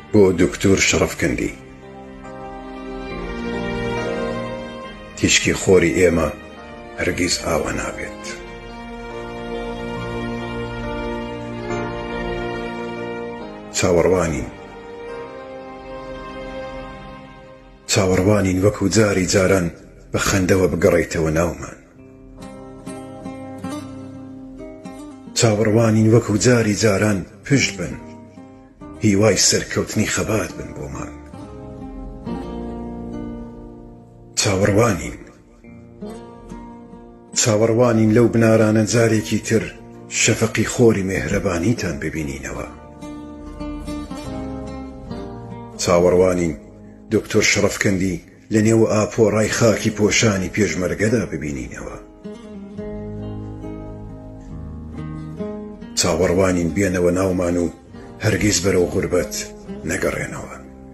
بۆ دکتۆر شەڕەفکەندی. تیشکی خۆری ئێمە هەرگیز ئاوا نابێت. چاوەڕوانین وەکو جاری جاران بە خەندەوە بگەڕێیتەوە ناومان. چاوەڕوانین وەکو جاری جاران پشت بن، هیوای سەرکەوتنی خەبات بن بۆمان. چاوەڕوانین لەو بنارانە جارێکی تر شەفەقی خۆری مێهرەبانیتان ببینینەوە. چاوەڕوانین دکتۆر شەڕەفکەندی لە نێو ئاپۆڕای خاکی پۆشانی پێشمەرگەدا ببینینەوە. چاوەڕوانین بێنەوە ناومان و هەرگیز بەرەو غوربەت نەگەڕێنەوە.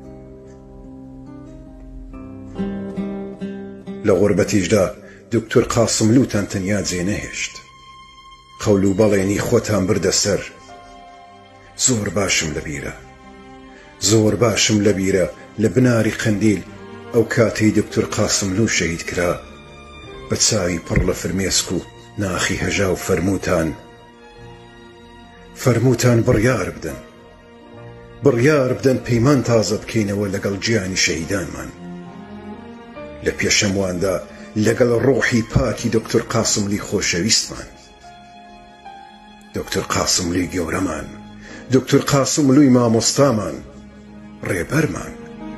لە غوربەتیشدا دکتۆر قاسملووتان تەنیا جێنەهێشت. قەول و بەڵێنی خۆتان بردە سەر. زۆر باشم لەبیرە لە بناری قەندیل ئەو کاتەی دکتۆر قاسملوو شەهید کرا، بە چاوی پڕ لە فرمێسک و ناخی هەژا و فەرمووتان بڕیار بدەن پەیمان تازە بکەینەوە لەگەڵ گیانی شەهیدانمان. لە پێشەمواندا لەگەڵ ڕۆحی پاکی دکتۆر قاسملووی خۆشەویستمان، دکتۆر قاسملووی گەورەمان، دکتۆر قاسملووی مامۆستامان، ڕێبەرمان.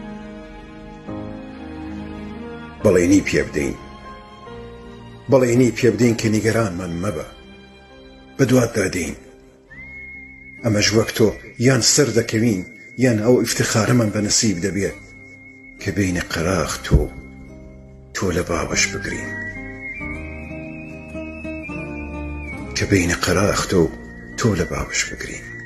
بەڵێنی پێ بدەین کە نیگەرانمان مەبە، بەدوات دادەین. ئەمەش وەک تۆ یان سەر دەکەوین یان ئەو ئیفتخارەمان بە نەسیب دەبێت کە بینە قەراغ تۆ لە باوەش بگرین.